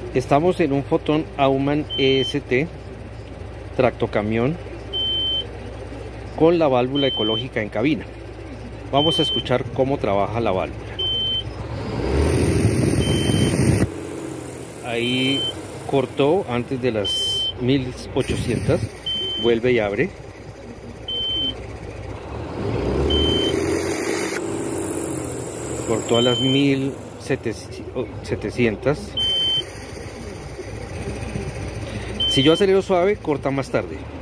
Estamos en un Foton Aumann EST tractocamión con la válvula ecológica en cabina. Vamos a escuchar cómo trabaja la válvula. Ahí cortó antes de las 1800, vuelve y abre. Cortó a las 1700. Si yo acelero suave, corta más tarde.